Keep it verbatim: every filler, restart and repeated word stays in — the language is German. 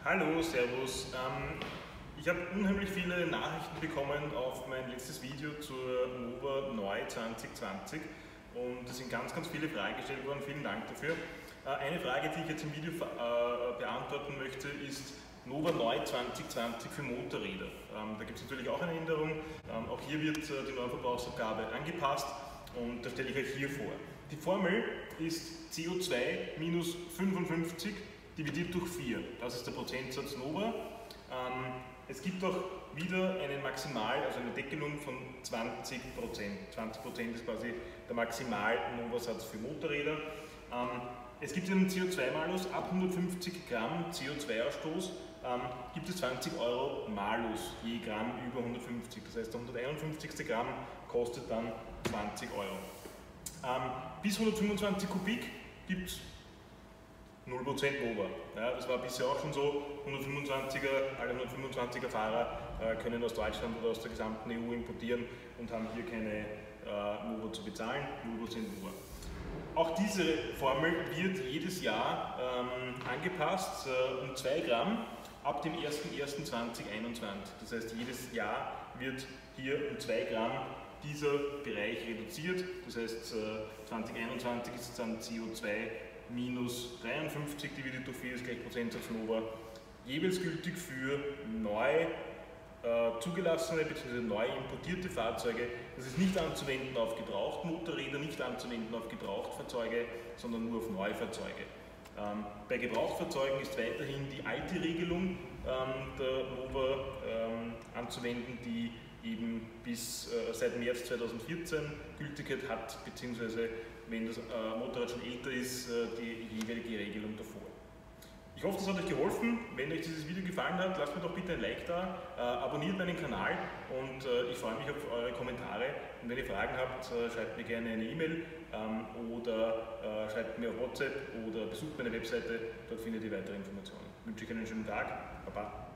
Hallo, Servus. Ähm, ich habe unheimlich viele Nachrichten bekommen auf mein letztes Video zur Nova Neu zwanzig zwanzig und es sind ganz, ganz viele Fragen gestellt worden. Vielen Dank dafür. Äh, eine Frage, die ich jetzt im Video äh, beantworten möchte, ist Nova Neu zwanzig zwanzig für Motorräder. Ähm, da gibt es natürlich auch eine Änderung. Ähm, auch hier wird äh, die Normverbrauchsabgabe angepasst und das stelle ich euch hier vor. Die Formel ist C O zwei minus fünfundfünfzig dividiert durch vier. Das ist der Prozentsatz Nova. Ähm, es gibt auch wieder einen Maximal, also eine Deckelung von zwanzig Prozent. zwanzig Prozent ist quasi der Maximal-Nova-Satz für Motorräder. Ähm, es gibt einen C O zwei Malus, ab hundertfünfzig Gramm C O zwei Ausstoß ähm, gibt es zwanzig Euro Malus je Gramm über hundertfünfzig. Das heißt, der hunderteinundfünfzigste Gramm kostet dann zwanzig Euro. Ähm, bis hundertfünfundzwanzig Kubik gibt es null Prozent Nova. Ja, das war bisher auch schon so. hundertfünfundzwanziger, alle hundertfünfundzwanziger Fahrer äh, können aus Deutschland oder aus der gesamten E U importieren und haben hier keine äh, Nova zu bezahlen. null Prozent Nova. Auch diese Formel wird jedes Jahr ähm, angepasst äh, um zwei Gramm ab dem ersten ersten zweitausendeinundzwanzig. Das heißt, jedes Jahr wird hier um zwei Gramm dieser Bereich reduziert. Das heißt, äh, zweitausendeinundzwanzig ist es dann C O zwei minus dreiundfünfzig dividiert durch vier ist gleich Prozentsatz Nova, jeweils gültig für neu äh, zugelassene bzw. neu importierte Fahrzeuge. Das ist nicht anzuwenden auf Gebrauchtmotorräder, nicht anzuwenden auf Gebrauchtfahrzeuge, sondern nur auf Neufahrzeuge. Ähm, bei Gebrauchtfahrzeugen ist weiterhin die alte Regelung ähm, der Nova ähm, anzuwenden, die eben bis äh, seit März zweitausendvierzehn Gültigkeit hat, beziehungsweise wenn das äh, Motorrad schon älter ist, äh, die jeweilige Regelung davor. Ich hoffe, das hat euch geholfen. Wenn euch dieses Video gefallen hat, lasst mir doch bitte ein Like da, äh, abonniert meinen Kanal und äh, ich freue mich auf eure Kommentare. Und wenn ihr Fragen habt, äh, schreibt mir gerne eine E-Mail ähm, oder äh, schreibt mir auf WhatsApp oder besucht meine Webseite, dort findet ihr weitere Informationen. Ich wünsche euch einen schönen Tag. Baba.